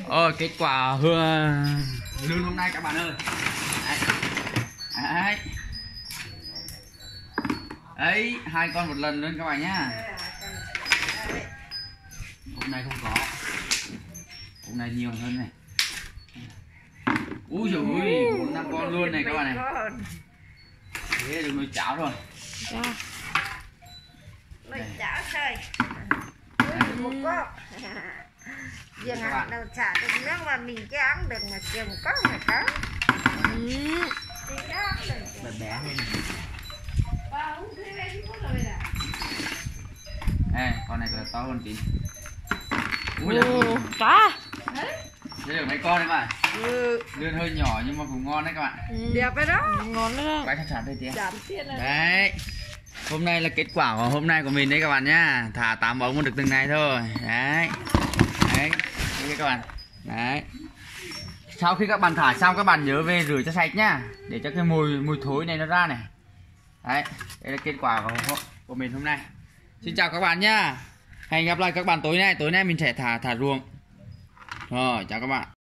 Kết quả lương hôm nay các bạn ơi. Đấy. Đấy, 2 con một lần luôn các bạn nhá. Hôm nay không có. Hôm nay nhiều hơn này. Úi dồi ôi, 4-5 con luôn này các bạn này. Thế được nuôi cháo rồi. Nuôi cháo thôi. Một con. Giờ hàng đầu xả được nước mà mình cái ống được mà chừng có mà có. Bé bé hơn. Ê, con này là to hơn tí. Ui giời. Cá. Đây được mấy con đấy các bạn. Lươn hơi nhỏ nhưng mà cũng ngon đấy các bạn. Đẹp cái đó. Ngon đó. Quay sẵn đây tí. Giảm tiền rồi. Đấy. Hôm nay là kết quả của hôm nay của mình đấy các bạn nhá. Thả 8 ống cũng được từng này thôi. Đấy. Đấy. Đây các bạn. Đấy. Sau khi các bạn thả xong các bạn nhớ về rửa cho sạch nhá, để cho cái mùi thối này nó ra này. Đấy, đây là kết quả của mình hôm nay. Xin chào các bạn nhá. Hẹn gặp lại các bạn tối nay mình sẽ thả ruộng. Rồi, chào các bạn.